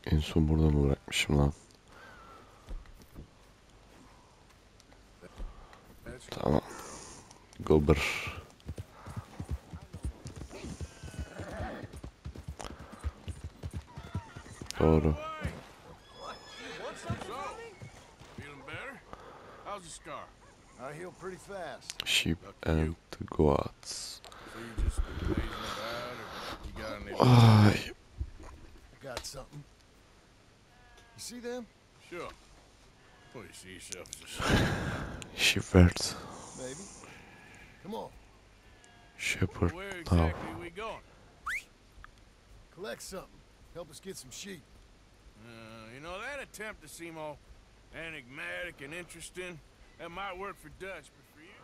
En son burada mı bırakmışım lan? Tamam. Gober. Doğru. I heal pretty fast. Sheep and goats. So you just been lazing about, or you got any? Ay. Got something? You see them? Sure. Well, you see yourself as a Shepherd. Maybe. Come on. Shepherd. Where Now. exactly are we going? Collect something. Help us get some sheep. You know, that attempt to seem all enigmatic and interesting, that might work for Dutch, but for you?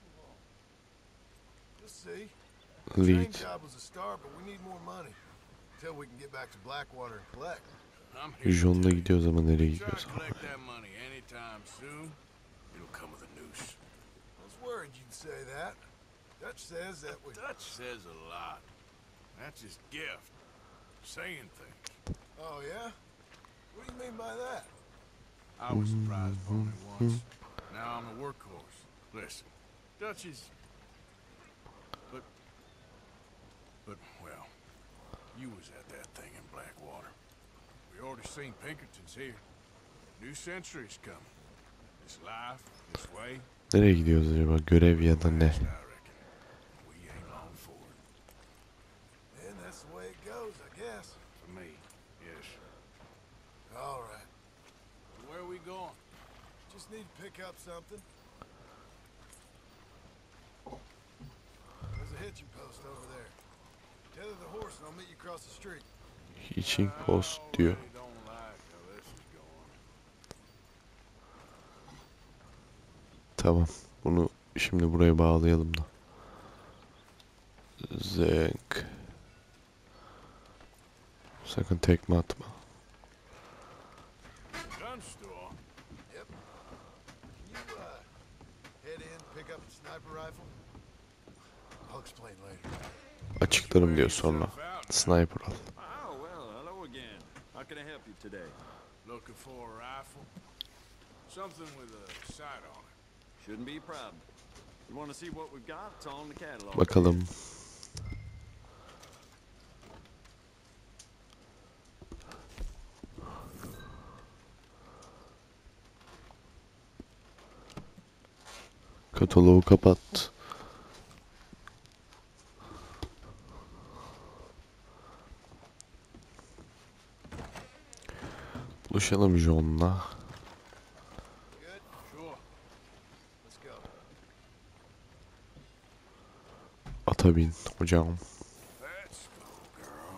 You'll see. Lead. Train job was a start, but we need more money. Until we can get back to Blackwater and collect. I'm here to John'la tell you, gidiyoruz ama nereye try gidiyoruz? to collect that money anytime soon, it'll come with a noose. I was worried you'd say that. Dutch says that we... Dutch says a lot. That's his gift. Saying things. Oh, yeah? What do you mean by that? I was a prize pony once. Now I'm a workhorse. Listen, Dutch is... But, well, you was at that thing in Blackwater. We already seen Pinkertons here. New century's coming. This life, this way. Nereye gidiyoruz acaba? Görev ya da ne? I reckon. We ain't long for it. And that's the way it goes, I guess. For me, yes. All right. So where are we going? Just need to pick up something. There's a hitching post over there. Tether the horse and I'll meet you across the street. Hitching post diyor. I don't like how this is going. Tamam. Bunu şimdi buraya bağlayalım da. Zenk. Sakın tekme atma. Gun store? Yep. Can you, head in, pick up the sniper rifle? I'll explain later. Açıklarım diyor sonra. Sniper al. Oh, well, hello again. How can I help you today? Looking for a rifle? Something with a sight on it. Shouldn't be a problem. You want to see what we've got? It's all in the catalog. Bakalım. Kataloğu kapat. Buluşalım John'la. Good? Sure. Let's go. Ata bin hocam. Let's go, girl.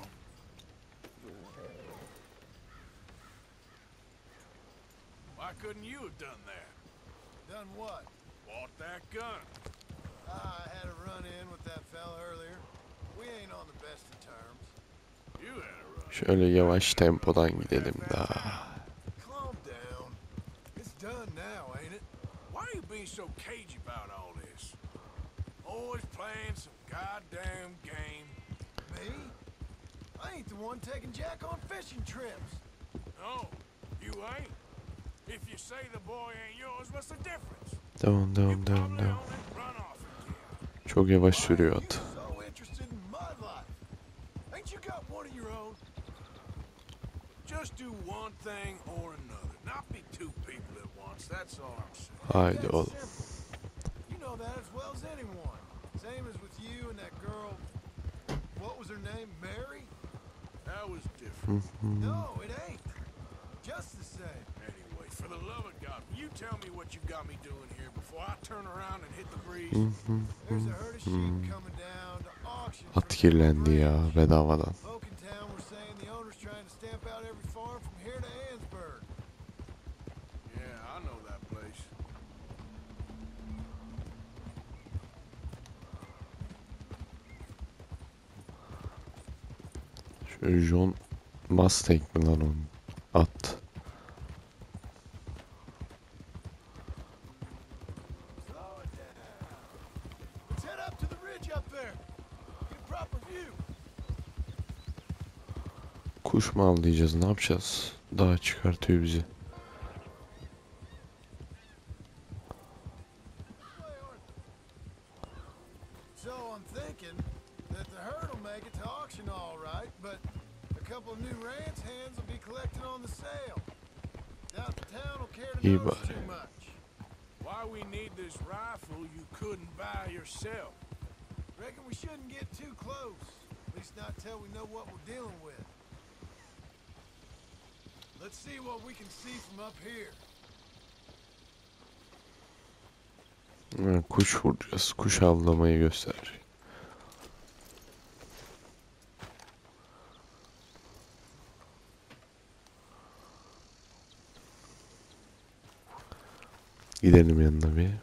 Why couldn't you have done that? Done what? Bought that gun. I had a run-in with that fella earlier. We ain't on the best of terms. You had a run. Şöyle yavaş tempodan gidelim daha. Calm down. It's done now, ain't it? Why are you being so cagey about all this? Always playing some goddamn game. Me? I ain't the one taking Jack on fishing trips. No, you ain't. If you say the boy ain't yours, what's the difference? Devam You devam devam probably devam. own it, run off again. Çok yavaş Why sürüyor are at. you so interested in my life? Ain't you got one of your own? Just do one thing or another. Not be two people at once, that's all I'm saying. Haydi That's oğlum. simple. You know that as well as anyone. Same as with you and that girl. What was her name? Mary? That was different. No, it ain't. Just the same. Anyway, for the love of God, will you tell me what you got me doing here before I turn around and hit the breeze? There's a herd of sheep coming down to auction. At kirlendi ya bedavadan. Folk in town were saying the owner's trying to stamp out every farm from here to Ansburg. Yeah, I know that place. Şu John Mustang mi lan onun? At. Slow it down. Let's head up to the ridge up there. Get a proper view. Kuş mu avlayacağız? Ne yapacağız? Dağa çıkartıyor bizi. So I'm thinking that the herd will make it to auction all right, but a couple of new ranch hands will be collecting on the sale. Doubt the town will care to İyi notice bari. too much. Why we need this rifle you couldn't buy yourself? Reckon we shouldn't get too close. At least not till we know what we're dealing with. Let's see what we can see from up here. Ha, kuş vuracağız. Kuş avlamayı göster. Gidelim yanına bir.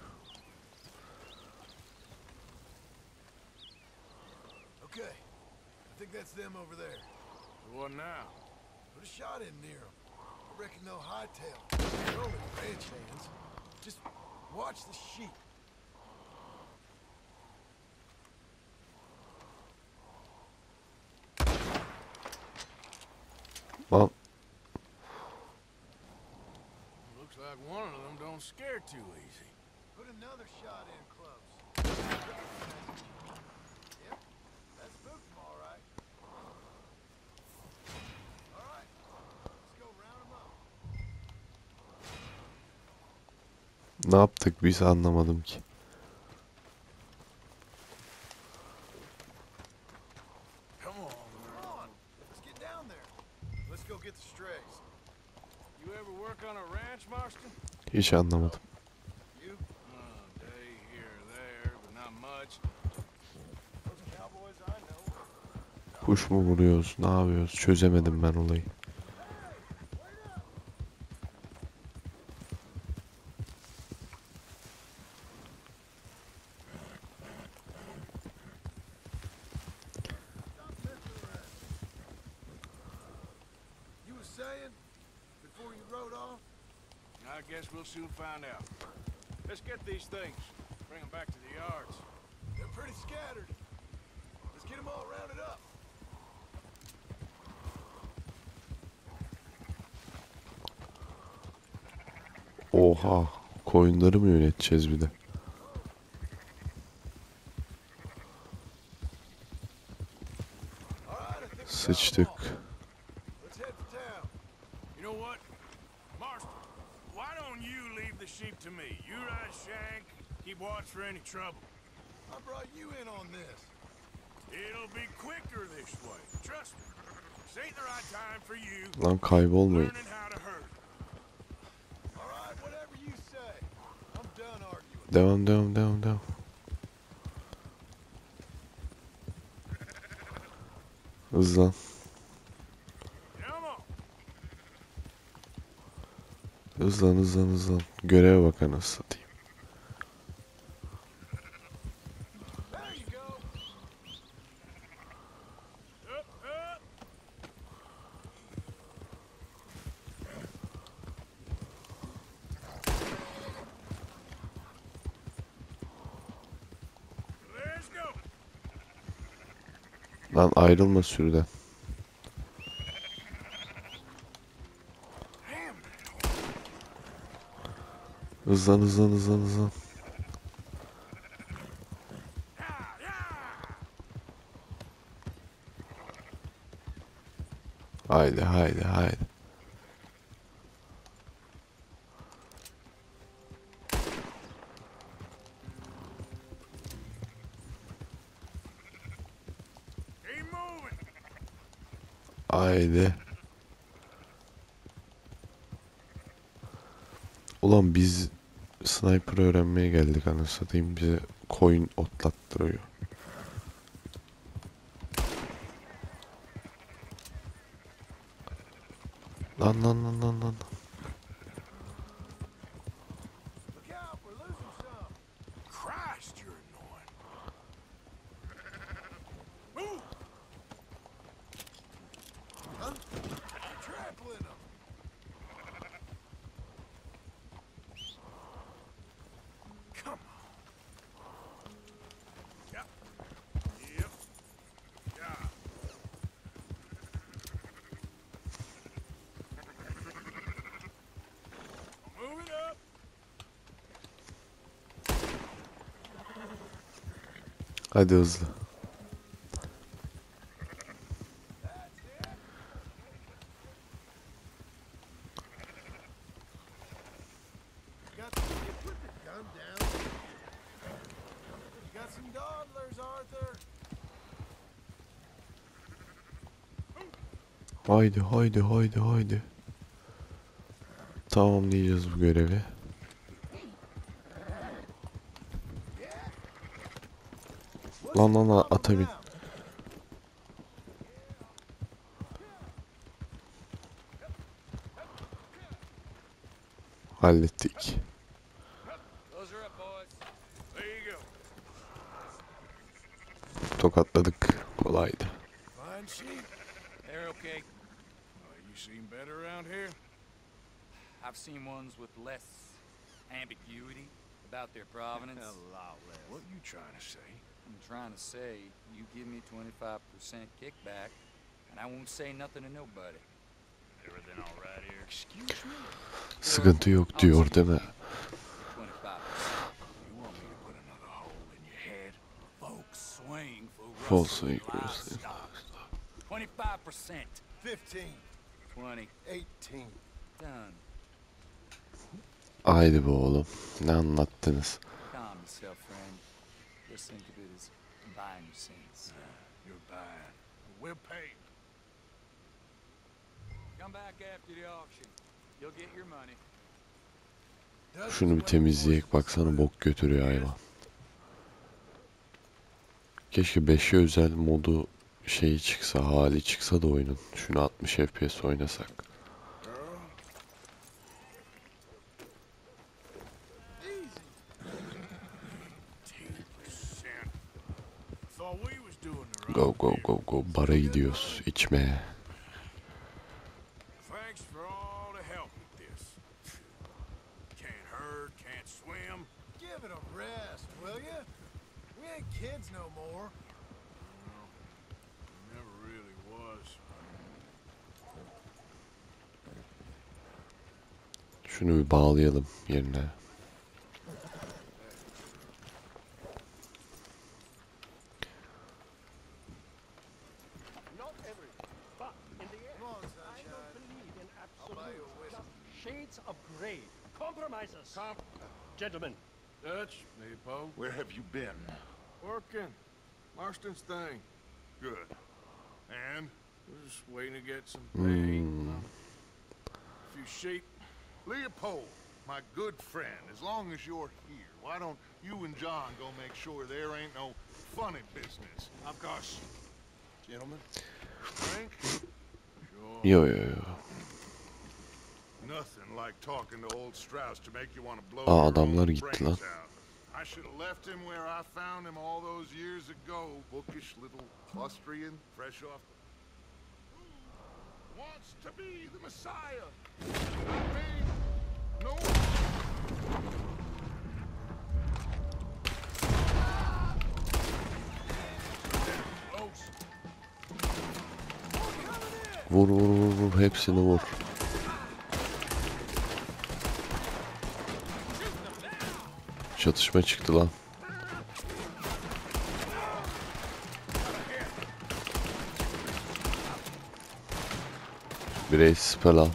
Okay, I think that's them over there. What now? Put a shot in near them. I reckon they'll hightail. They're only ranch hands. Just watch the sheep. Lan Looks like one of them don't scare too easy. Put another shot in close. Yep, that spooked them all right. All right, let's go round them up. ne yaptık biz anlamadım ki. Come on. Come on, let's get down there. Let's go get the strays. You ever work on a ranch, Marston? Hiç anlamadım. You? Day here or there, but not much. Those are cowboys I know. Kuş mu vuruyoruz? Ne yapıyoruz? Çözemedim ben olayı. Stop messing around. You were saying before you rode off? I guess we'll soon find out. Let's get these things. Bring them back to the yards. They're pretty scattered. Let's get them all rounded up. Oha. Koyunları mı yöneteceğiz bir de? All right, I think we got 'em Sıçtık. all. Let's head for town. You know what? Marston, why don't you leave the sheep to me? You ride Shank, keep watch for any trouble. I brought you in on this. It'll be quicker this way. Trust me. This ain't the right time for you Lan kaybolmayın. learning how to herd. All right, whatever you say. I'm done arguing. Devam. Hızlan. Come on. Hızlan. Göreve bak anasını satayım. There you go. Up. Let's go. Lan ayrılma sürüden. Damn. Hızlan. Haydi. Keep moving. Haydi. Ulan biz sniper öğrenmeye geldik anasını satayım. Bize koyun otlattırıyor. Lan. Look out, we're losing some. Christ, you're annoying. Move. Huh? You're trampling them. Come on. Yep. Yeah. Hadi hızlı. Got some, put the gun down. You got some dawdlers, Arthur. Haydi haydi haydi haydi. Tamamlayacağız bu görevi. Lan ata bin. Hallettik. Those are up, boys. There you go. Tokatladık. Kolaydı. Fine sheep. They're okay. You seen better around here? I've seen ones with less ambiguity about their provenance. What you trying to say? I'm trying to say, you give me 25% kickback, and I won't say nothing to nobody. Everything all right here? Excuse me? Sıkıntı yok diyor değil mi? 25%. You want me to put another hole in your head? Folks swing for Full rustling swing, rustling. livestock. 25%. 15. 20. 18. Done. Haydi be oğlum. Ne anlattınız? Calm yourself, friend. Just think of it as buying your sins. You're buying. We're paid. Come back after the auction. You'll get your money. Şunu bir temizleyek. Baksana bok götürüyor hayvan. Keşke 5'e özel modu şeyi çıksa, hali çıksa da oyunun. Şunu 60 FPS oynasak. Thought we was doing the right Go go here. go go. Bara gidiyoruz içmeye. Thanks for all the help with this. Can't herd, can't swim. Give it a rest, will ya? We ain't kids no more. Never really was. Şunu bir bağlayalım yerine. Not every, but in the end, Come on, I sunshine. don't believe in I'll buy you a absolute, whiskey. just shades of gray. Compromises. Gentlemen, Dutch, me, Poe. Where have you been? Working. Marston's thing. Good. And? We're just waiting to get some pay. A few sheep. Leopold, my good friend, as long as you're here, why don't you and John go make sure there ain't no funny business? Of course. Gentlemen, drink? Sure. Yo yo yo. Nothing like talking to old Strauss to make you want to blow Aa, your adamlar own gitti brains lan. out. I should have left him where I found him all those years ago. Bookish little clustrian, fresh off. Who wants to be the Messiah? Not me. No. Vur vur vur vur. Hepsini vur. Çatışma çıktı lan. Birey siper al.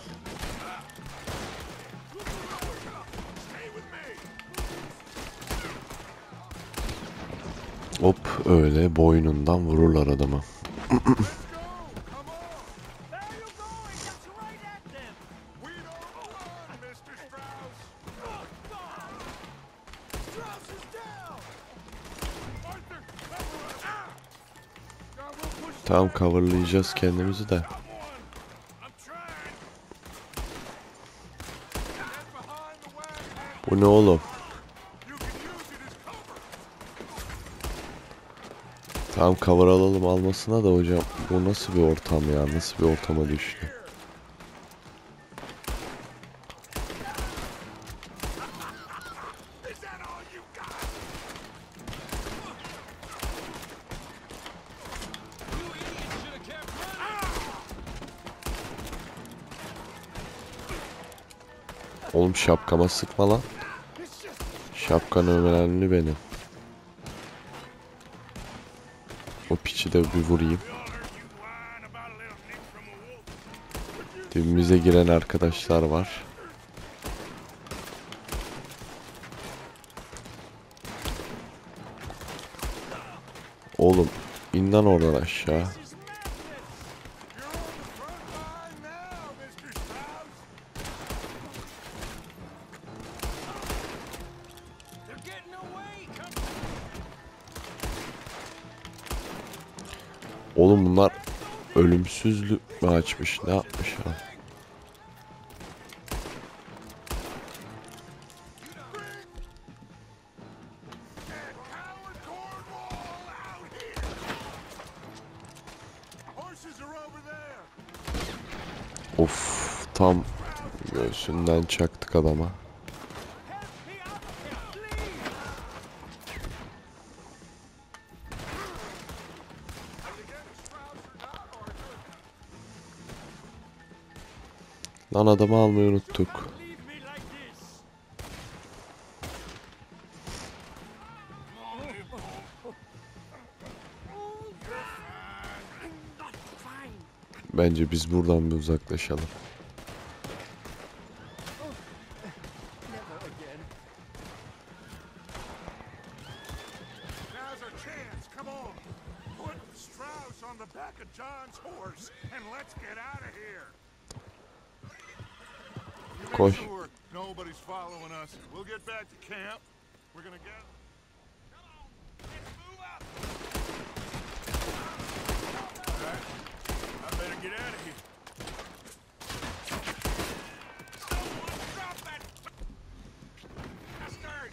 Hop öyle boynundan vururlar adamı. there you go. It gets right at them. We don't run, Mr. Strauss. Strauss is down! Arthur, cover us. God, we'll push Tamam coverlayacağız kendimizi de. I'm trying. Get behind the wagon. Bu ne oğlum? You can use it as cover. Tamam cover alalım almasına da hocam. Bu nasıl bir ortam ya? Nasıl bir ortama düştü? Is that all you got? You idiots should have kept running. Oğlum şapkama sıkma lan. It's just Şapkan önemli benim. Ateşi de bir vurayım. Dibimize giren arkadaşlar var. Oğlum in lan oradan aşağı. Oğlum bunlar ölümsüzlük mü açmış? Ne yapmış ya? Of, tam göğsünden çaktık adama. Lan adamı almayı unuttuk. Bence biz buradan bir uzaklaşalım. Now's our chance. Come on. Put Strauss on the back of John's horse and let's get out of here. You make Koş. sure nobody's following us. We'll get back to camp. We're gonna get. Come on. Let's move up. All right. I better get out of here. Someone drop that bastard.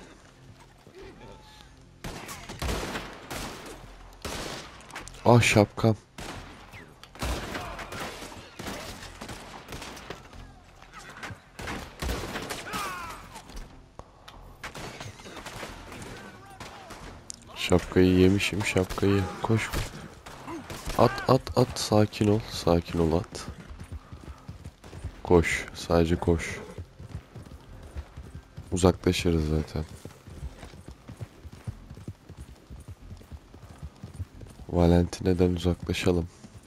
Ah, şapkam. Şapkayı yemişim, şapkayı. Koş. At. Sakin ol. Sakin ol, at. Koş. Sadece koş. Uzaklaşırız zaten. Valentine'den uzaklaşalım.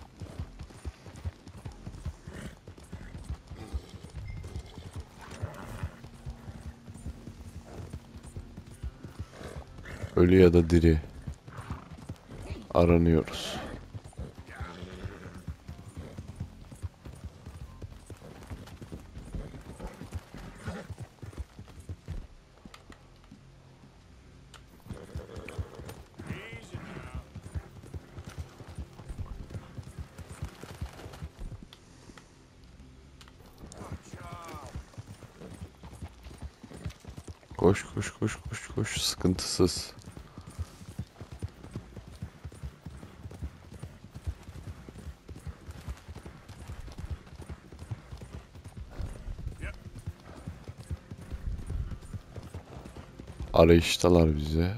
Ölü ya da diri aranıyoruz. Easy now. Koş. Sıkıntısız. Arayıştalar bize.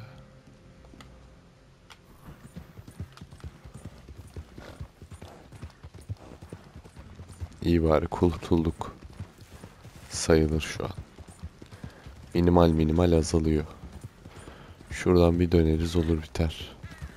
İyi bari kurtulduk. Sayılır şu an. Minimal azalıyor. Şuradan bir döneriz, olur biter.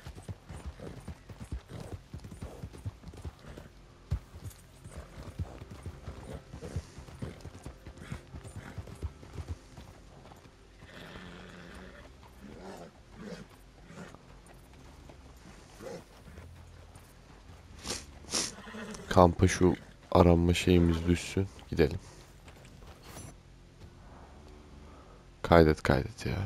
Kampa şu aranma şeyimiz düşsün. Gidelim. Kaydet ya.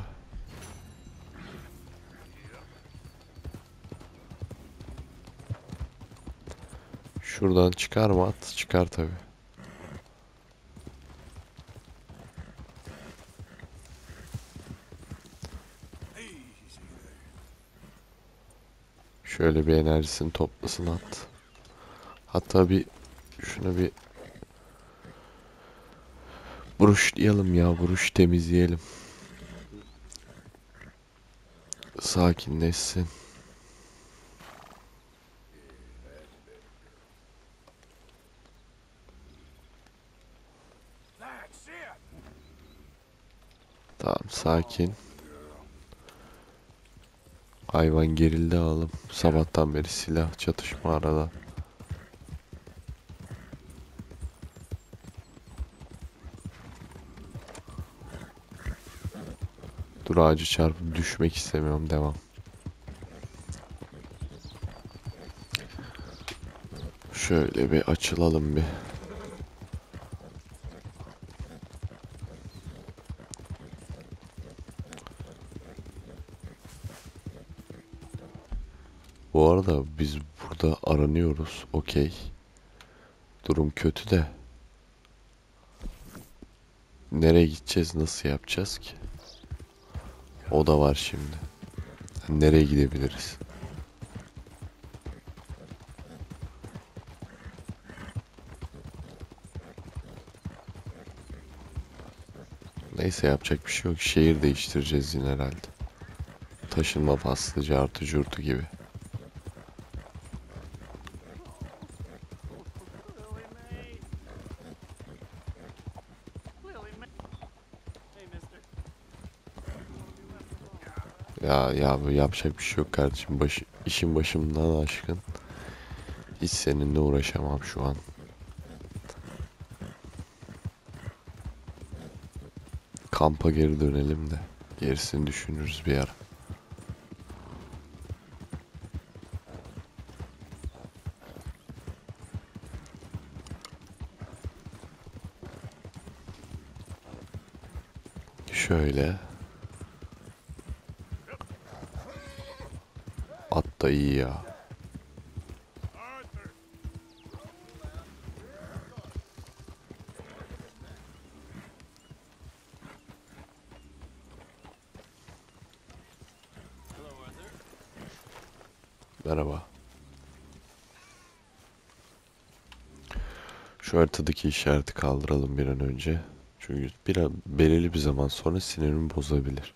Şuradan çıkar mı at? Çıkar tabi. Şöyle bir enerjisini toplasın at. Hatta şuna bir brushlayalım ya, brush temizleyelim. Sakinleşsin. That's it. Tamam, sakin. Hayvan gerildi oğlum. Sabahtan beri silah çatışma arada. Dur ağacı çarpıp düşmek istemiyorum. Devam. Şöyle bir açılalım bir. Bu arada biz burada aranıyoruz. Okey. Durum kötü de. Nereye gideceğiz? Nasıl yapacağız ki? O da var şimdi. Nereye gidebiliriz? Neyse yapacak bir şey yok. Şehir değiştireceğiz yine herhalde. Taşınma faslı, cartı curtu gibi. Ya bu yapacak bir şey yok kardeşim. İşin başımdan aşkın. Hiç seninle uğraşamam şu an. Kampa geri dönelim de gerisini düşünürüz bir ara. Şöyle. At da iyi ya. Merhaba. Şu haritadaki işareti kaldıralım bir an önce. Çünkü belirli bir zaman sonra sinirimi bozabilir.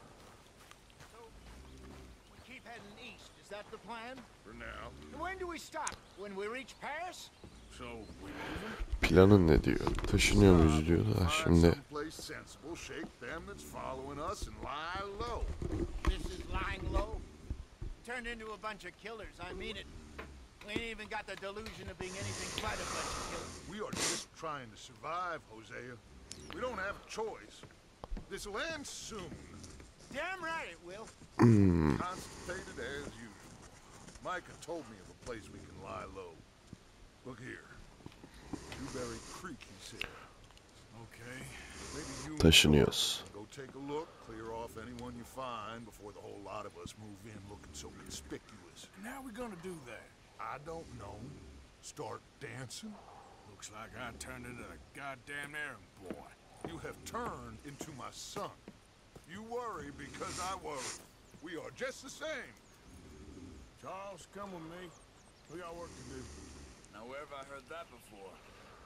We keep heading east. Is that the plan? For now. And when do we stop? When we reach Paris? So, we moving? Planın ne diyor? Taşınıyor muyuz diyor da Find şimdi someplace sensible, shake them that's following us, and lie low. This is lying low. Turned into a bunch of killers. I mean it. We ain't even got the delusion of being anything but a bunch of killers. We are just trying to survive, Hosea. We don't have a choice. This'll end soon. Damn right it will. Constipated as usual. Micah told me of a place we can lie low. Look here. Dewberry Creek, he said. Okay. Maybe you and taşınıyoruz. George go take a look, clear off anyone you find before the whole lot of us move in looking so conspicuous. And how we gonna do that? I don't know. Start dancing? Looks like I turned into a goddamn errand boy. You have turned into my son. You worry because I worry. We are just the same. Charles, come with me. We got work to do. Now where have I heard that before?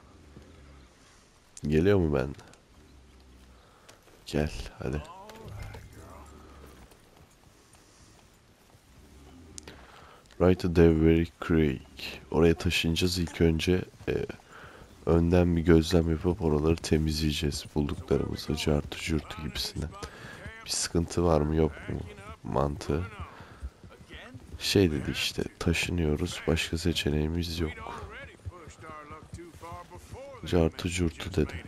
Geliyor mu ben? Gel hadi. Right to Dewberry Creek. Oraya taşınacağız ilk önce. Önden bir gözlem yapıp oraları temizleyeceğiz. Bulduklarımızı, cartı curtu gibisinden. Bir sıkıntı var mı yok mu mantığı. Şey dedi işte taşınıyoruz. Başka seçeneğimiz yok. Cartı curtu dedi.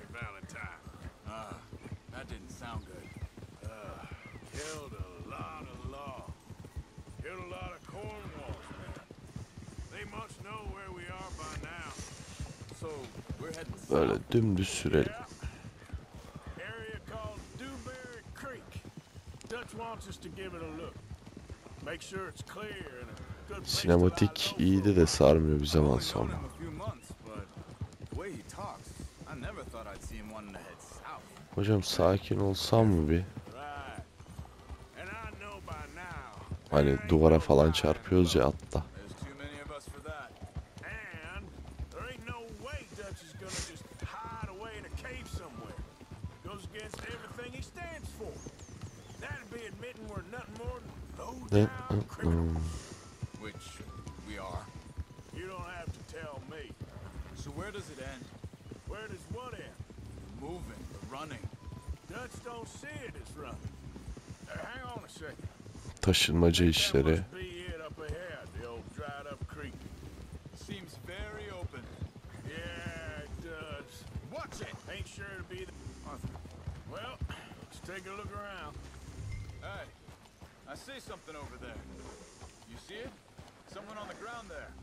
That didn't sound good. Killed a lot of law. Killed a lot of Cornwalls, man. They must know where we are by now. So we're heading south. Böyle dümdüz sürelim. Area called Dewberry Creek. Dutch wants us to give it a look. Make sure it's clear and a good place to Sinematik lie low iyiydi for de a sarmıyor bir zaman Only known sonra. him a few months, but the way he talks, I never thought I'd see him wanting to head south. Hocam sakin olsam mı bir? Right. And I know by now. Hani duvara falan çarpıyoruz ya atla. There's too many of us for that. And there ain't no way Dutch is gonna just hide away in a cave somewhere. Goes against everything he stands for. That'd be admitting we're nothing more than Ne? low-down criminals. Which we are. You don't have to tell me. So where does it end? Where does what end? The moving, the running. Dutch don't see it as running. Hang on a second. taşınmaca işleri. Must be it up ahead, the old dried up creek. Seems very open. Yeah, it does. Watch it! Ain't sure to be the Arthur. Well, let's take a look around. Hey, I see something over there. You see it? Someone on the ground there.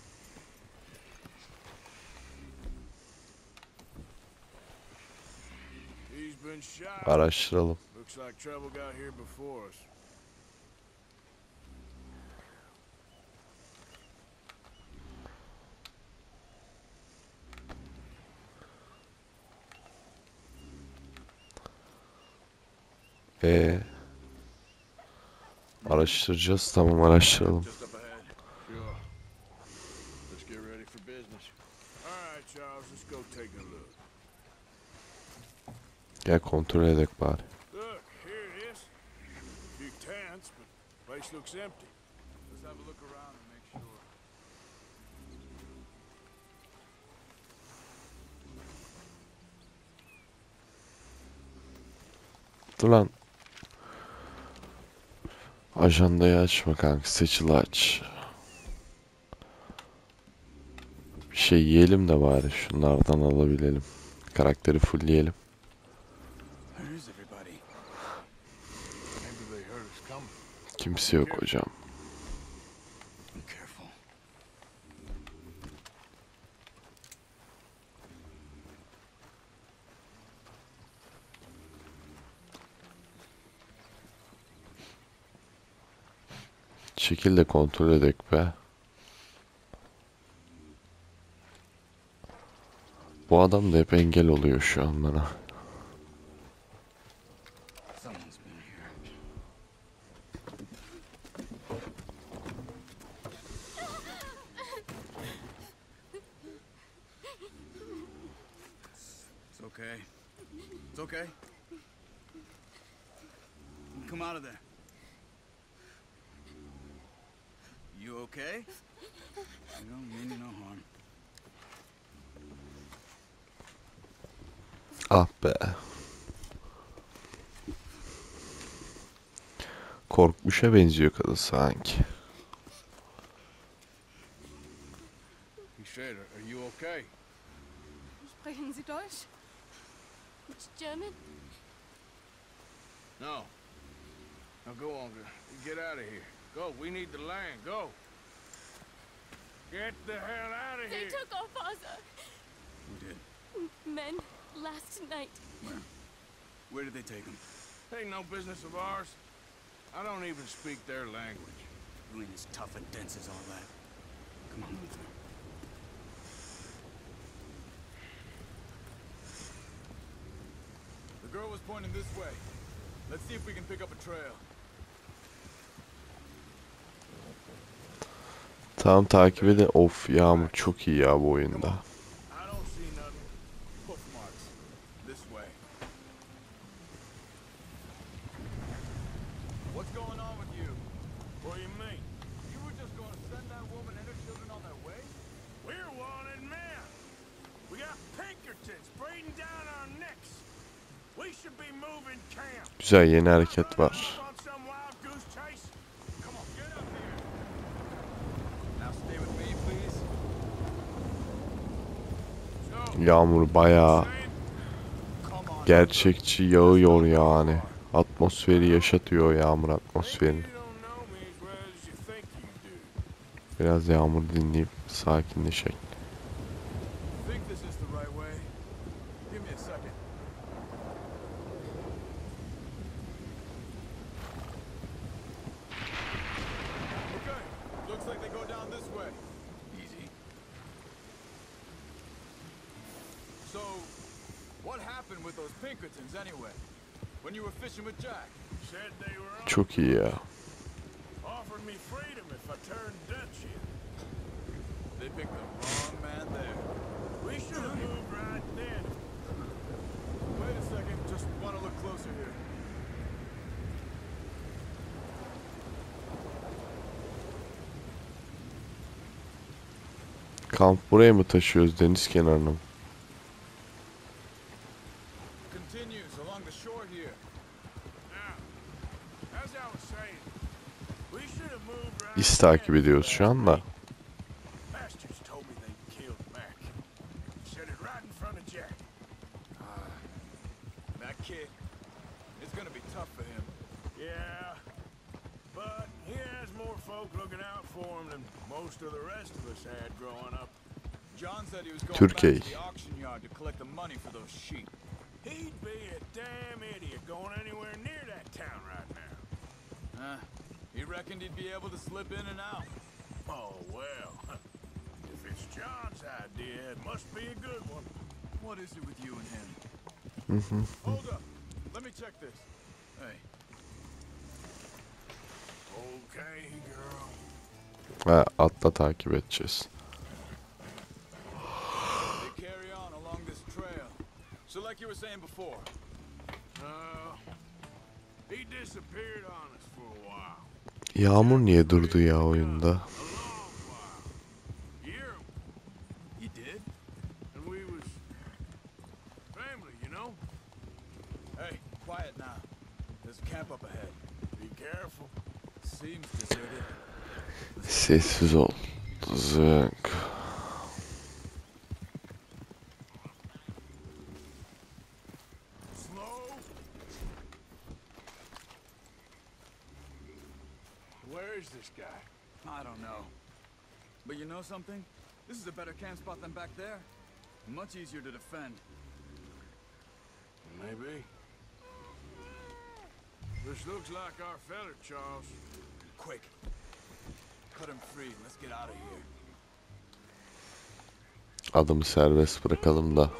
He's been shot. Araştıralım. Looks like trouble got here before us. Araştıracağız. Tamam, araştıralım. Just up ahead. Sure. Let's get ready for business. All right, Charles, let's go take a look. Gel kontrol edek bari. Look, here it is. A few tents, but the place looks empty. Let's have a look around and make sure. Dur lan. Ajandayı açma kanka. Seçili aç. Bir şey yiyelim de bari. Şunlardan alabilelim. Karakteri fullleyelim. Where is everybody? Maybe they heard us coming. Kimse yok hocam. Be careful. Şekilde kontrol edek be. Bu adam da hep engel oluyor şu an bana. Someone's been here. It's okay. It's okay. Come out of there. You okay? I don't mean you no harm. Ah be. Korkmuşa benziyor kadın sanki. He said, are you okay? Sprechen Sie Deutsch? German? No. Now go on, get out of here. Go, we need the land, go. Get the hell out of They here. took our father. Who did? Men last night. Where did they take him? Ain't no business of ours. I don't even speak their language. You ain't as tough and dense as all that. Come on with me. The girl was pointing this way. Let's see if we can pick up a trail. Tamam, takip edin. Of, Yağmur çok iyi ya bu oyunda. I don't see nothing. Hoof marks. This way. What's going on with you? What do you mean? You were just going to send that woman and her children on their way? We're wanted men. We got Pinkertons breathing down our necks. We should be moving camp. Güzel, yeni hareket var. On some wild goose chase. Come on, get up here. Now stay with me, please. So, Yağmur bayağı Come on. gerçekçi yağıyor yani. Atmosferi yaşatıyor Yağmur atmosferini. you don't know me as well as you think you do. Biraz Yağmur dinleyip sakinleşelim. I think this is the right way. Give me a second. Okay, looks like they go down this way. Easy. So, what happened with those Pinkertons anyway? When you were fishing with Jack? Said they were on. Çok iyi ya. Offered me freedom if I turned Dutch here. They picked the wrong man there. We should have moved right then. Wait a second, just want to look closer here. Kamp buraya mı taşıyoruz, deniz kenarına mı? Continues along the shore here. Now, as I was saying, İz takip ediyoruz şu anda. Bastards told me they killed Mac. Said it right in front of Jack. That kid, it's gonna be tough for him. Yeah, but he has more folk looking out for him than most of the rest of us had growing up. John said he was going Türkiye. back to the auction yard to collect the money for those sheep. He'd be a damn idiot going anywhere near that town right now. He reckoned he'd be able to slip in and out. Oh, well. If it's John's idea, it must be a good one. What is it with you and him? Mhm. Hold up. Let me check this. Hey. Okay, girl. Ha, atla takip edeceğiz. They carry on along this trail. So like you were saying before. He disappeared on us for a while. Yağmur niye durdu ya oyunda? A long while. Year. You did? And we was family, you know? Hey, quiet now. There's a camp up ahead. Be careful. Seems deserted. Sessiz ol. Zınk. Slow. Where is this guy? I don't know. But you know something? This is a better camp spot than back there. Much easier to defend. Maybe. This looks like our fella, Charles. Quick. Cut him free. Let's get out of here. Adamı serbest bırakalım da.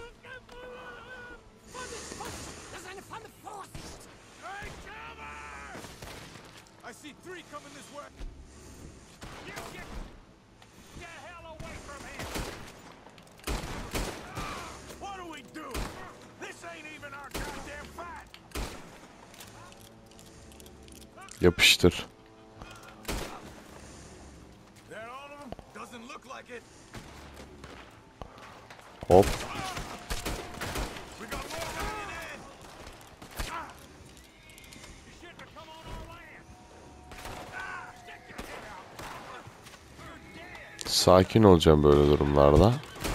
Hey, cover! I see 3 coming this way. You get the hell away from him! What do we do? This ain't even our goddamn fight! Yapıştır. That all of them? Doesn't look like it. Hop. We got more running in! You shouldn't have come on our land! Stick your head out! You're dead! Sakin olacağım böyle durumlarda.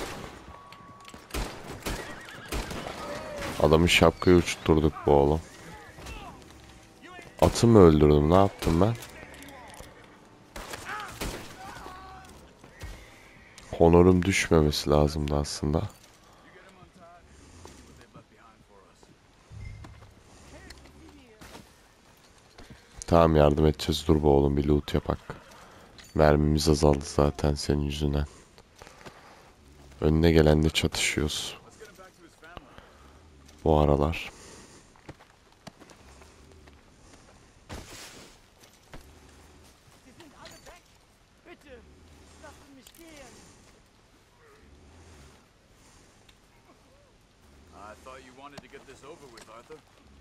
Adamın şapkayı uçturduk bu oğlum. Atı mı öldürdüm? Ne yaptım ben? Honorum düşmemesi lazımdı aslında. You get him untied. What they've left behind for us. Tamam, yardım edeceğiz. Dur bu oğlum, bir loot yapak. Mermimiz azaldı zaten senin yüzünden. Önüne gelenle çatışıyoruz Let's get him back to his family. bu aralar. Sie sind alle weg! Bitte! Lassen mich gehen! I thought you wanted to get this over with, Arthur.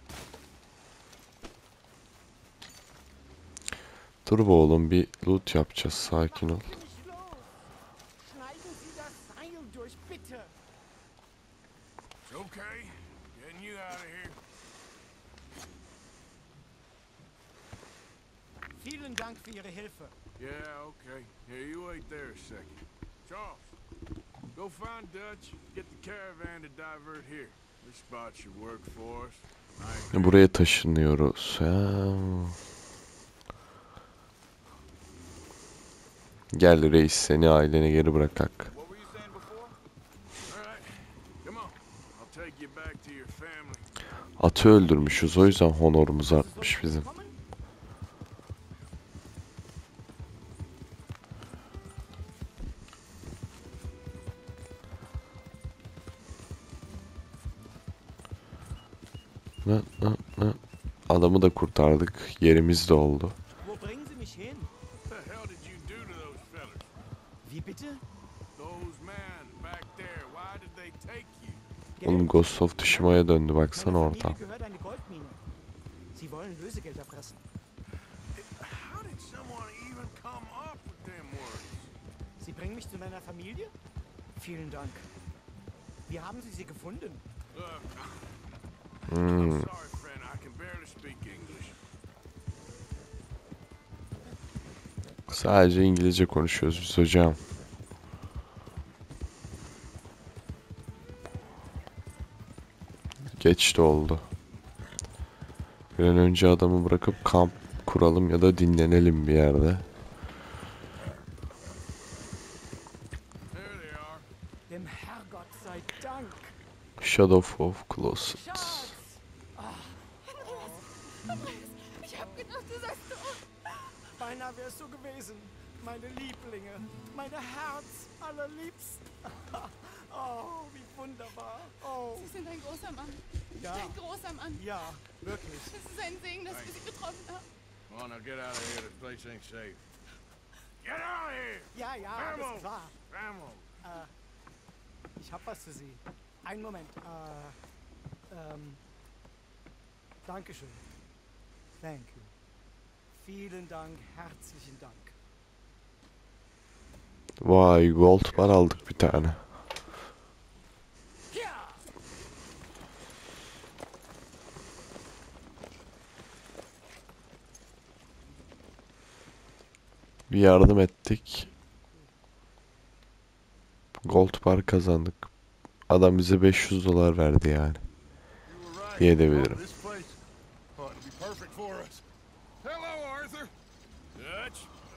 Dur bu oğlum, bir loot yapacağız. Sakin ol. Lassen mich los! Schneiden Sie das Seil durch, bitte! It's okay. Getting you out of here. Vielen Dank für Ihre Hilfe. Yeah, okay. Here, you wait there a second. Charles, go find Dutch. Get the caravan to divert here. This spot should work for us. I agree. Buraya taşınıyoruz. Ha. Gel reis, seni ailene geri bırakak. What were you saying before? All right. Come on. I'll take you back to your family. Atı öldürmüşüz, o yüzden honorumuz artmış bizim. Kommen? Adamı da kurtardık. Yerimiz de oldu. Wo bringen Sie mich hin? What the hell did you do to those fellas? Wie bitte? Those men back there, why did they take you? Oğlum Ghost of Tsushima'ya döndü, baksana Meiner ortam. Familie gehört eine Goldmine. Sie wollen Lösegeld erpressen. How did someone even come up with them words? Sie bringen mich zu meiner Familie? Vielen Dank. Wie haben Sie sie gefunden? Look, Hmm. I'm sorry, friend. I can barely speak English. Sadece İngilizce konuşuyoruz biz hocam. Geç de oldu. Bir an önce adamı bırakıp kamp kuralım ya da dinlenelim bir yerde. There they are. Dem Herrgott sei Dank. Shadow of Closet. Andreas, ich hab gedacht, du sagst doch. Beinahe wärst du gewesen. Meine Lieblinge. Meine Herz allerliebsten. Oh, wie wunderbar. Oh, Sie sind ein großer Mann. ja. Ein großer Mann. Ja, wirklich. Es ist ein Segen, dass wir Sie getroffen haben. Come on, now get out of here. This place ain't safe. Get out of here! Ja, ja, Ramo! ist klar. Ramo! Ich hab was für Sie. Einen Moment. Dankeschön. Thank you. Vielen Dank, herzlichen Dank. Vay, gold bar aldık bir tane. Bir yardım ettik. Gold bar kazandık. Adam bize $500 verdi yani. You were right. Diyebilirim. This place ought to be perfect for us. Hello, Arthur. Dutch?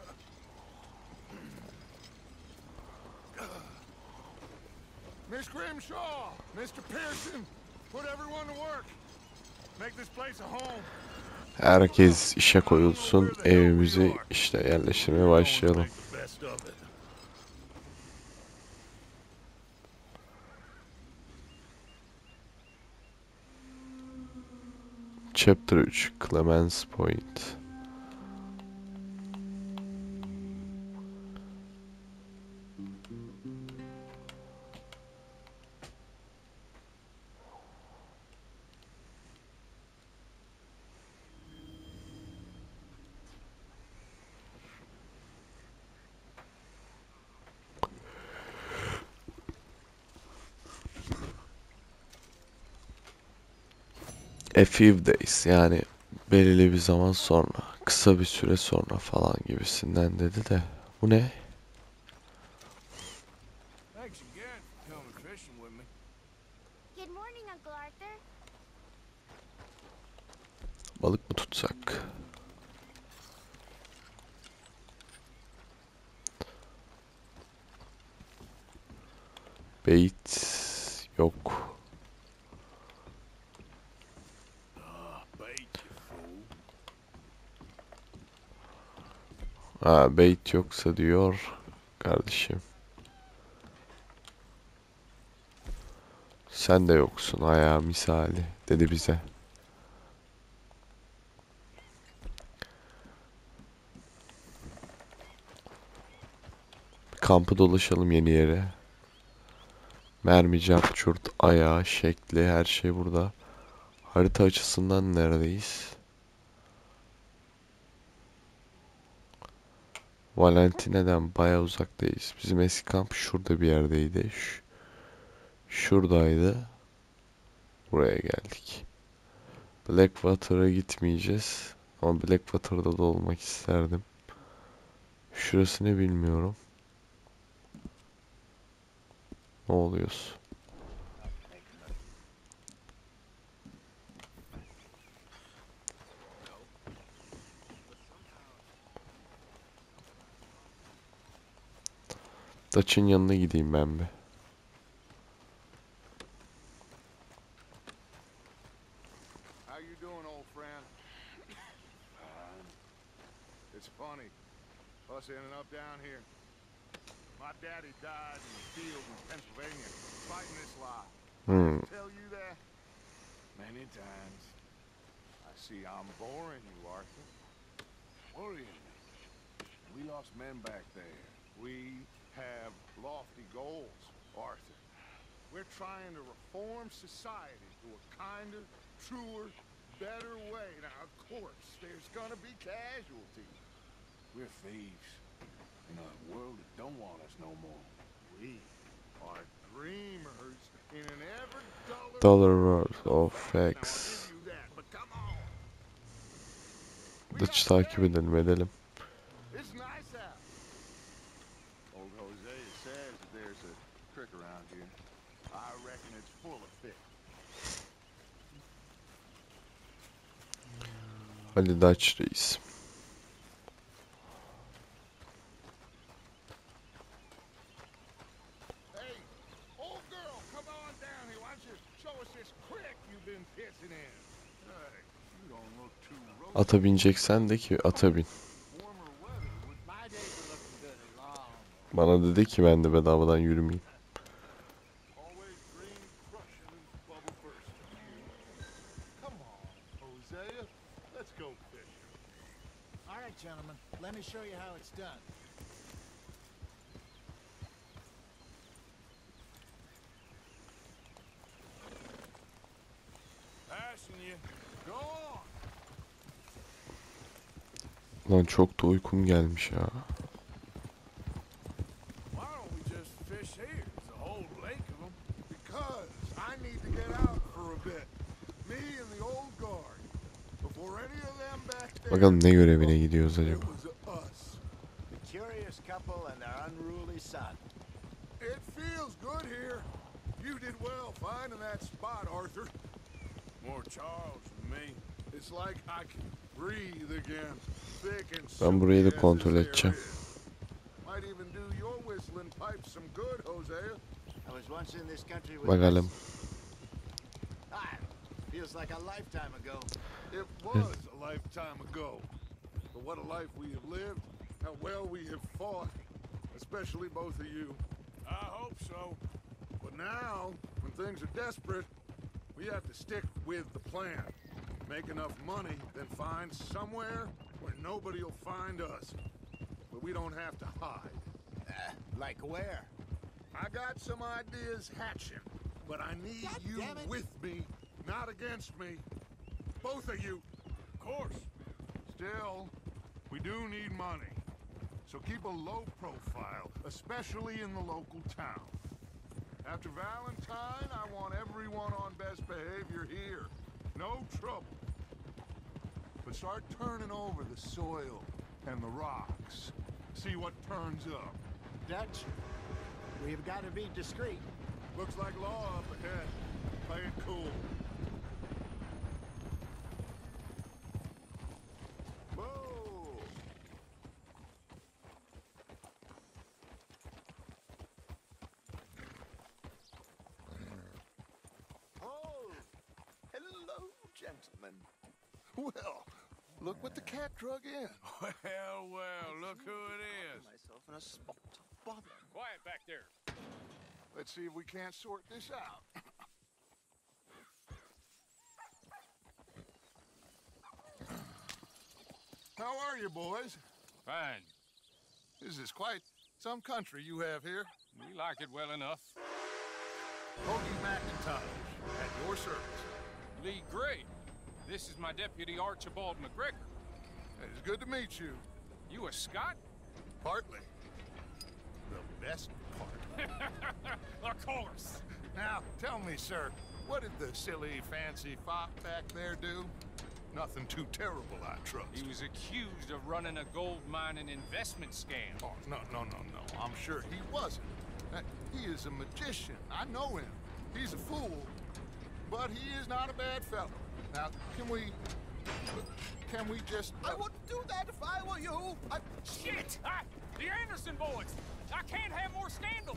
Miss Grimshaw, Mr. Pearson, put everyone to work. Make this place a home. Herkes işe koyulsun. Evimizi işte yerleştirmeye başlayalım. Make the best of it. Chapter 3 Clemens Point. A few days, yani belirli bir zaman sonra, kısa bir süre sonra falan gibisinden dedi de bu ne? Thanks again for coming fishing with me. Good morning, Uncle Arthur. Balık mı tutsak? Bait yok. Bait, you fool. Ha, bait yoksa diyor kardeşim. Sen de yoksun ayağı misali dedi bize. Kampı dolaşalım yeni yere. Mermi, cart, çurt, ayağı, şekli, her şey burada. Harita açısından neredeyiz? Valentine'den bayağı uzaktayız. Bizim eski kamp şurada bir yerdeydi. Şuradaydı. Buraya geldik. Blackwater'a gitmeyeceğiz. Ama Blackwater'da da olmak isterdim. Şurası ne bilmiyorum. Ne oluyoruz? Dutch'ın yanına gideyim ben bir. How you doing, old friend? It's funny, us ending up down here. My daddy died in the field in Pennsylvania, fighting this lie. Tell you that? Many times. I see I'm boring you, Arthur. Worrying me. We lost men back there. We have lofty goals, Arthur. We're trying to reform society to a kinder, truer, better way. Now, of course, there's gonna be casualties. We're thieves. In a world that don't want us no more. We are dreamers in an ever duller Dollar worth of Now, I'll facts. give you that, but come on. Dutch'ı takip edelim. It's nice out. creek around here. I reckon it's full of fish. Ali Daç Reis. Hey, old girl, come on down here. Why don't you show us this creek you've been pissing in? Hey, you don't look too rough. Ata bineceksen de ki ata bin. Warmer weather would My days are looking good and long. Bana dedi ki ben de bedavadan yürümeyeyim. always green crushing and bubble bursting. Come on, Hosea. Let's go fishing. All right, gentlemen. Let me show you how it's done. Passing you. Go on. Lan çok da uykum gelmiş ya. Why don't we just fish here? There's a whole lake of them. Because I need to get out for a bit. Me and the old guard. Before any of them back there. Bakalım ne görevine gidiyoruz It acaba. was us. The curious couple and their unruly son. It feels good here. You did well finding that spot, Arthur. More Charles than me. It's like I can breathe again. Thick and Ben burayı da silky as kontrol this air edeceğim. is. Might even do your whistling pipes some good, Hosea. I was once in this country with Bakalım. Ah, feels like a lifetime ago. It was a lifetime ago. But what a life we have lived. How well we have fought. Especially both of you. I hope so. But now, when things are desperate, we have to stick with the plan. Make enough money, then find somewhere where nobody will find us. But we don't have to hide. Like where? I got some ideas hatching, but I need God you damn it. with me, not against me. Both of you. Of course. Still, we do need money. So keep a low profile, especially in the local town. After Valentine, I want everyone on best behavior here. No trouble. But start turning over the soil and the rocks. See what turns up. Dutch, we've got to be discreet. Looks like law up ahead. Play it cool. Whoa! Oh, hello, gentlemen. Well, look what the cat drug in. Well, well, look who it is. Myself in a spot. Bother. Quiet back there. Let's see if we can't sort this out. How are you, boys? Fine. This is quite some country you have here. We like it well enough. Hoagie McIntosh, at your service. Lee Gray. This is my deputy Archibald McGregor. It's good to meet you. You a Scot? Partly. The best part. Of course. Now, tell me, sir, what did the silly, fancy fop back there do? Nothing too terrible, I trust. He was accused of running a gold mining investment scam. Oh, no. I'm sure he wasn't. He is a magician. I know him. He's a fool, but he is not a bad fellow. Now, can we just... I wouldn't do that if I were you. Shit! The Anderson boys! I can't have more scandal!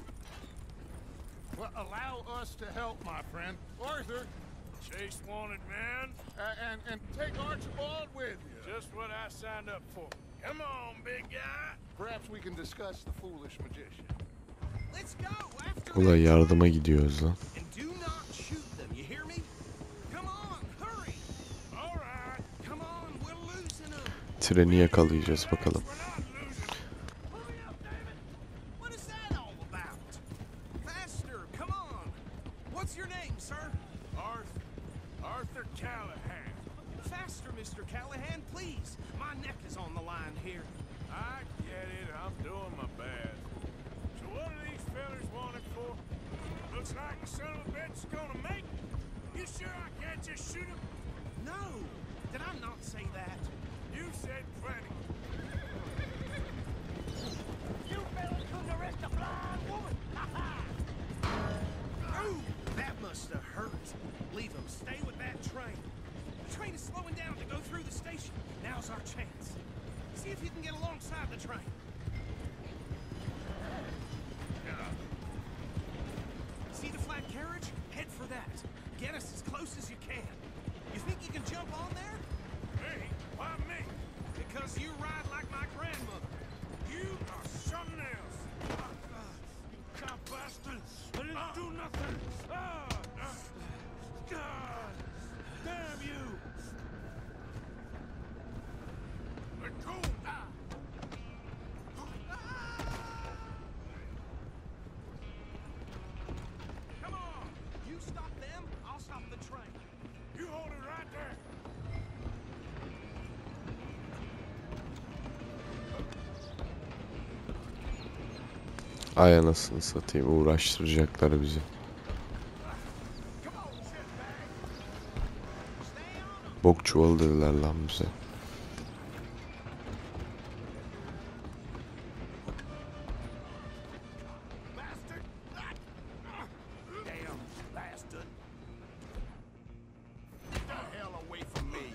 Well, allow us to help, my friend. Arthur, Chase wanted man. and take Archibald with you. Just what I signed up for. Come on, big guy. Perhaps we can discuss the foolish magician. Let's go after Ulan yardıma gidiyoruz lan. And do not shoot them, you hear me? Come on, hurry. All right. Come on, we're losing them. Treni yakalayacağız bakalım. We're not losing. Hurry up, David. What is that all about? Faster, come on. What's your name, sir? Arthur Callahan. Faster, Mr. Callahan, please. My neck is on the line here. I get it. I'm doing my best. So what are these fellas wanted for? Looks like the son of a bitch is gonna make it. You sure I can't just shoot him? No, did I not say that? You said plenty. You fellas couldn't arrest a blind woman! Ha ha! Now's our chance. See if you can get alongside the train. See the flat carriage? Head for that. Get us as close as you can. You think you can jump on there? Hey, why me? Because you ride like my grandmother. You are something else. You cop bastard. I didn't do nothing. God damn you. Let go. Come on! You stop them, I'll stop the train. You hold it right there. Ay anasını satayım, uğraştıracaklar bizi. Bok çuvalı dediler lan bize. Damn bastard. Get the hell away from me.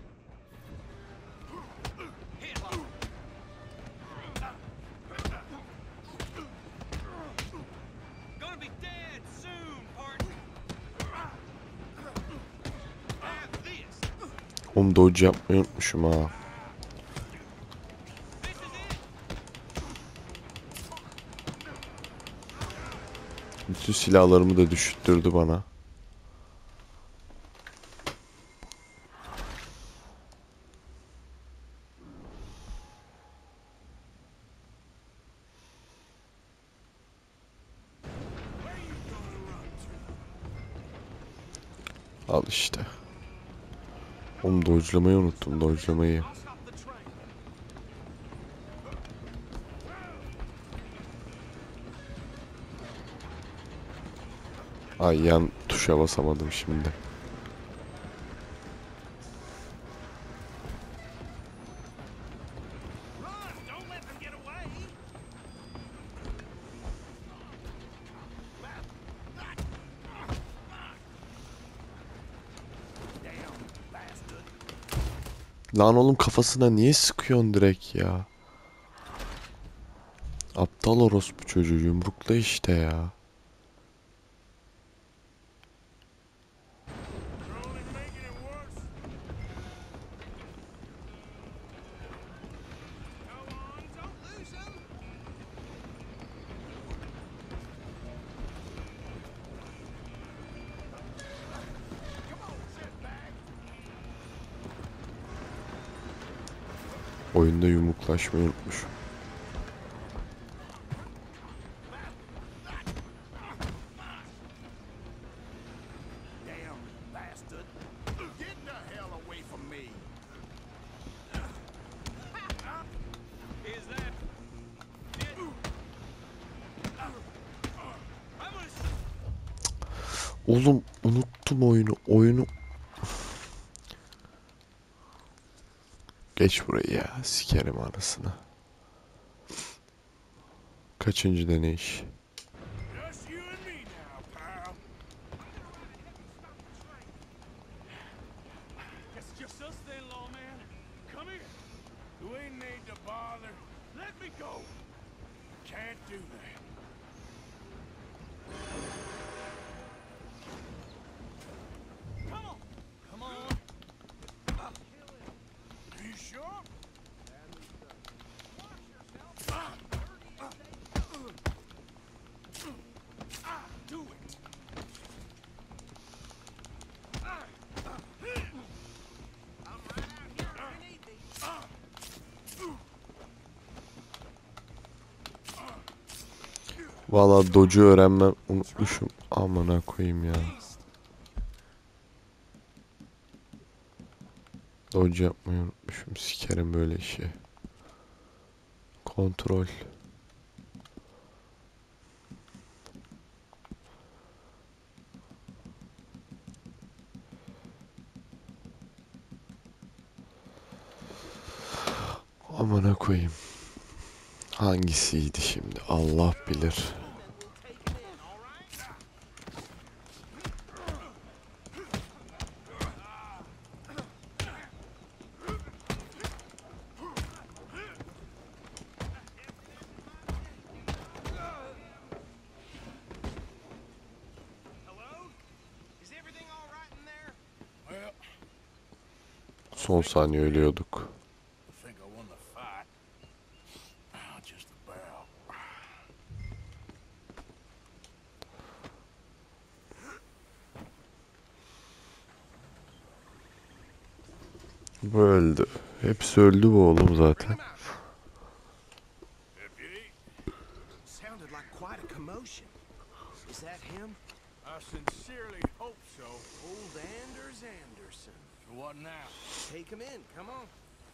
Gonna be dead soon, partner. Have this. Oğlum dodge yapmayı unutmuşum ha. This is it. Bütün silahlarımı da düşürttürdü bana. Al işte. Oğlum dodge'lamayı unuttum, dodge'lamayı. I'll stop the train. Ay yan tuşa basamadım şimdi. Run! Don't let them get away. Damn bastard. Lan oğlum kafasına niye sıkıyorsun direkt ya? Aptal orospu çocuğu, yumrukla işte ya. You're only making it worse. Go on, don't lose them. Oyunda yumruklaşmayı unutmuş. Damn bastard. Get the hell away from me. Is that it? I'm gonna Oğlum unuttum oyunu. Geç burayı ya, sikerim arasına. Kaçıncı deneyiş? Just you and me now, pal. It's just us then, lawman. Come here. You ain't need to bother. Let me go. Can't do that. Come on. Come on. You sure? Do it. I'm right out here if you need me. Valla dodge'u öğrenmem unutmuşum. Amına koyayım ya. Dodge yapmayı unutmuşum. Sikerim böyle işi. Kontrol. Amına koyayım. Hangisiydi şimdi? Allah bilir. Son saniye ölüyorduk. I think I won the fight. Just about. Bu öldü. Hepsi öldü bu oğlum zaten. Deputy, Sounded like quite a commotion. Is that him? I sincerely hope so. Old Anders Anderson. So what now? Take him in, come on.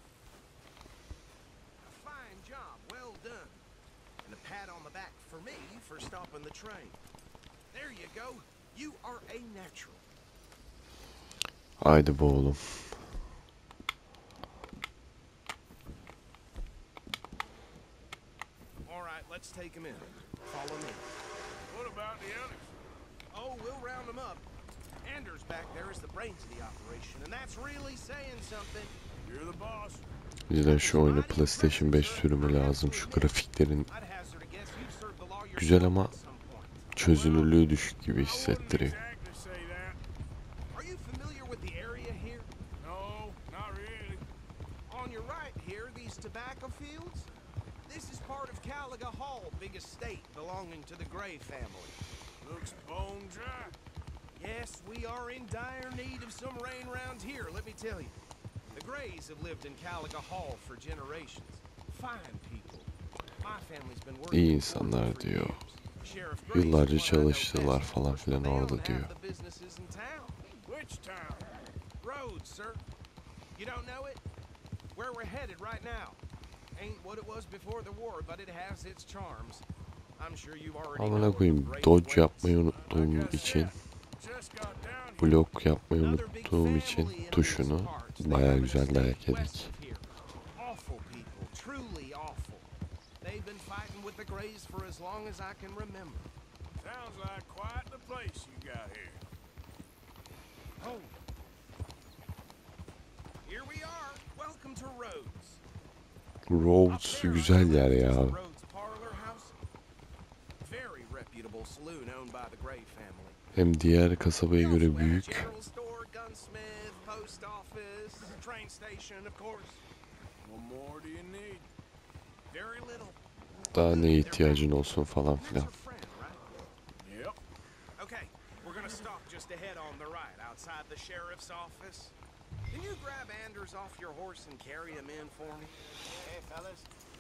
A fine job, well done. And a pat on the back for me for stopping the train. There you go. You are a natural. Haydi bu oğlum. All right, let's take him in. Follow me. What about the others? Oh, we'll round them up. Anders back there is the brains of the operation, and that's really saying something. You're the boss. Bizden şu oyunu PlayStation 5 sürümü lazım. Şu grafiklerin I'd hazard a guess you've served the law güzel yourself ama at some point. çözünürlüğü düşük gibi I wouldn't hissettiriyor. exactly say that. Are you familiar with the area here? No, not really. On your right here, these tobacco fields? This is part of Caliga Hall, big estate belonging to the Gray family. Looks bone dry. Yes, we are in dire need of some rain round here, let me tell you. The Grays have lived in Caliga Hall for generations. Fine people. My family's been working İyi for insanlar them for diyor. years. Sheriff Gray's Yıllarca the one I know çalıştılar best. falan filan They own orada half diyor. the businesses in town. Which town? Rhodes, sir. You don't know it? Where we're headed right now. Ain't what it was before the war, but it has its charms. I'm sure you've already Amına known koyayım, of Great dodge Waits. yapmayı unuttuğum için, blok yapmayı unuttuğum için tuşunu bayağı güzel dayak yedik. Awful people, truly awful. They've been fighting with the Grays for as long as I can remember. Sounds like quite the place you got here. Oh. Here we are. Welcome to Rhodes. Rhodes güzel yer ya. Rhodes Parlor House. Very reputable saloon owned by the Gray family. Hem diğer kasabaya göre büyük. General store, gunsmith, post office, train station, of course. What more do you need? Very little. Daha ne ihtiyacın olsun falan That's filan. your friend, right? Yep. Okay, we're gonna stop just ahead on the right, outside the sheriff's office. Can you grab Anders off your horse and carry him in for me? Hey, fellas.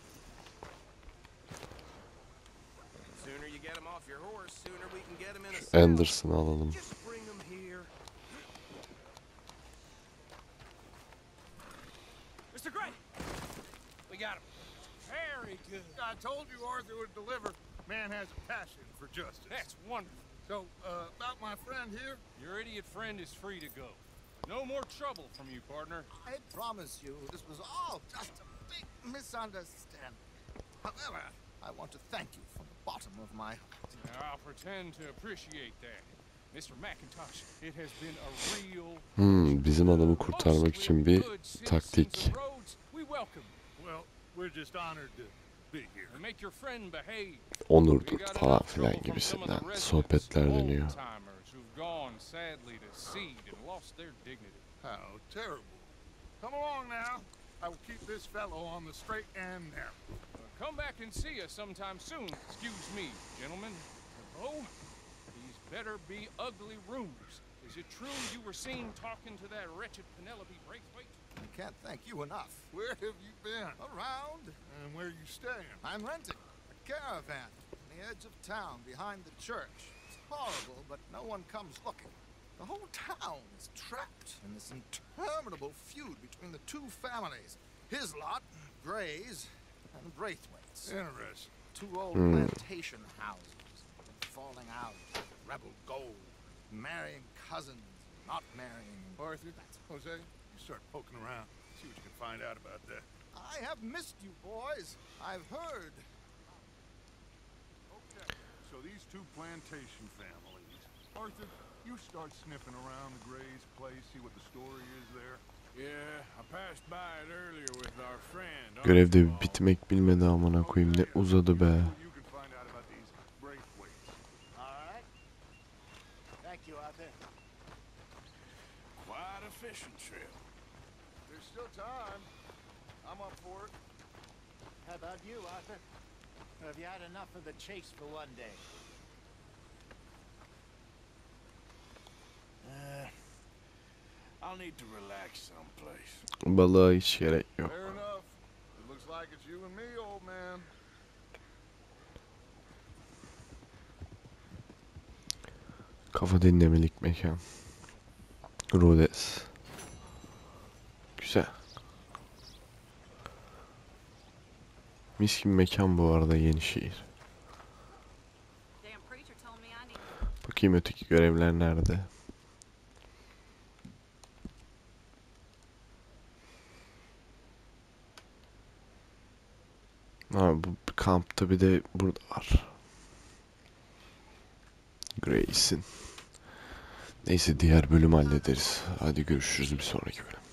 Sooner you get him off your horse, sooner we can get him in a cell. Anderson'ı alalım. Just bring him here. Mr. Gray! We got him. Very good. I told you Arthur would deliver. Man has a passion for justice. That's wonderful. So, about my friend here, Your idiot friend is free to go. No more trouble from you, partner. I promise you, this was all just a big misunderstanding. However, I want to thank you from the bottom of my heart. Now, I'll pretend to appreciate that. Mr. McIntosh, it has been a real... Bizim adamı kurtarmak için bir taktik. We welcome. well, we're just honored to be here. And make your friend behave. Onurdur falan filan gibisinden sohbetler dönüyor. Old-timers who've gone sadly to seed and lost their dignity. How terrible. Come along now. I will keep this fellow on the straight and narrow. Come back and see us sometime soon. Excuse me, gentlemen. Oh, these better be ugly rumors. Is it true you were seen talking to that wretched Penelope Braithwaite? I can't thank you enough. Where have you been? Around, And where are you staying? I'm renting a caravan on the edge of town behind the church. It's horrible, but no one comes looking. The whole town is trapped in this interminable feud between the two families. His lot, Grays, and Braithwaite's. Interesting. Two old plantation houses, falling out, rebel gold, marrying cousins, not marrying. Arthur, Jose, you start poking around. See what you can find out about that. I have missed you, boys. I've heard. Okay, so these two plantation families. Arthur, you start sniffing around the Gray's place, see what the story is there. Yeah, I passed by it earlier with our friend. Görevde Archibald. bitmek bilmedi amına koyayım, ne uzadı be. You can find out about these Braithwaites. All right. Thank you, Arthur. Quite a fishing trip. There's there's still time. I'm up for it. How about you, Arthur? Or have you had enough of the chase for one day? I'll need to relax someplace. Balığa hiç gerek yok. Fair enough. It looks like it's you and me, old man. Kafa dinlemelik mekan. Rhodes. Güzel. Mis gibi mekan bu arada, Yenişehir. Bakayım öteki görevler nerede? Ha, bu kampta bir de burada var. Grace'in. Neyse, diğer bölüm hallederiz. Hadi görüşürüz bir sonraki bölüm.